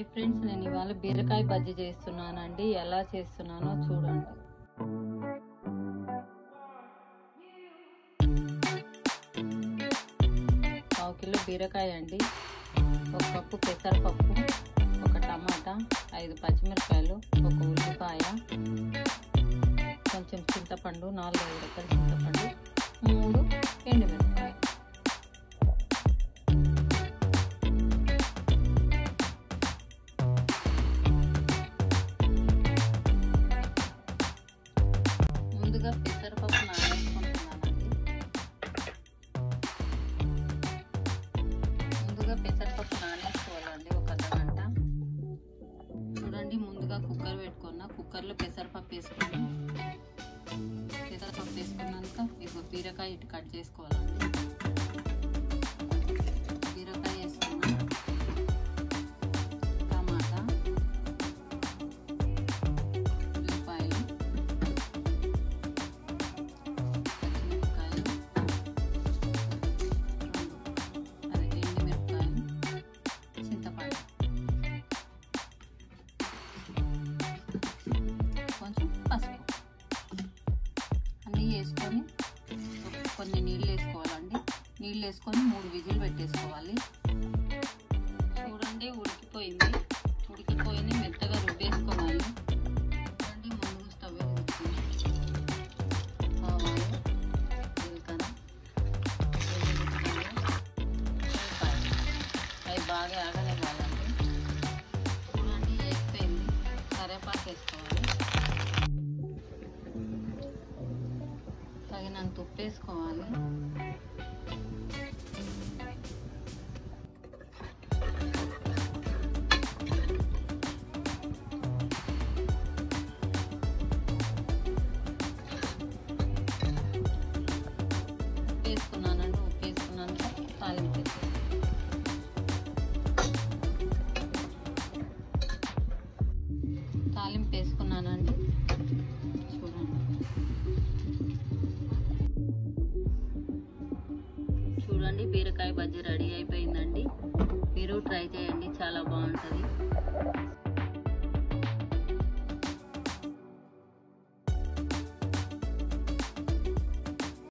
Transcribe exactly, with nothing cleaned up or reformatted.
Hi friends, నేను ఇవాళ బీరకాయ బజ్జీ చేస్తున్నానండి. ఎలా చేస్తున్నానో చూడండి. పావు కిలో బీరకాయ అండి, ఒక కప్పు పెసరపప్పు, ఒక టమాటా, ఐదు పచ్చిమిరపకాయలు, ఒక ఉల్లిపాయ, కొంచెం చింతపండు, నాలుగు ఐదు రకాల చింతపండు, మూడు ఎండుమిరపకాయలు. ముందుగా పెసరపప్పు నానేసుకుంటున్నానండి. ముందుగా పెసరపప్పు నానేసుకోవాలండి ఒక అర్ధగంట. చూడండి, ముందుగా కుక్కర్ పెట్టుకున్నా. కుక్కర్లో పెసరపప్పు వేసుకుని పెసరపప్పు వేసుకున్నాక ఇక బీరకాయ ఇటు కట్ చేసుకోవాలండి. బీరకాయ వేసుకున్నా, టమాటా, ఉల్లిపాయలు, పచ్చిమిరపకాయలు, అదే ఎండుమిరపకాయలు, చింతపండు, కొంచెం పసుపు అన్నీ వేసుకొని కొన్ని నీళ్ళు వేసుకోవాలండి. నీళ్ళు వేసుకొని మూడు విజిల్ పెట్టేసుకోవాలి. చూడండి, ఉడికిపోయింది. ఉడికిపోయింది మెత్తగా రుబ్బేసుకోవాలి. చూడండి, ముందు స్టవ్ వెలిగించుకొని ఆవాలు, జీలకర్ర, అవి బాగా ఆగనివ్వాలండి. చూడండి, వేగిపోయింది. కరివేపాకు వేసుకోవాలి. తగినంత ఉప్పు వేసుకోవాలి. ఉప్పు వేసుకున్నానండి. ఉప్పు వేసుకున్నాక తాలింపు వేసుకోవాలి. తాలింపు వేసుకున్నానండి. చూడండి, చూడండి బీరకాయ బజ్జీ రెడీ అయిపోయిందండి. మీరు ట్రై చేయండి, చాలా బాగుంటుంది.